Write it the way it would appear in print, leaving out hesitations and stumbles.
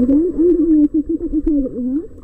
Again, under the water, pick up the toy that you have.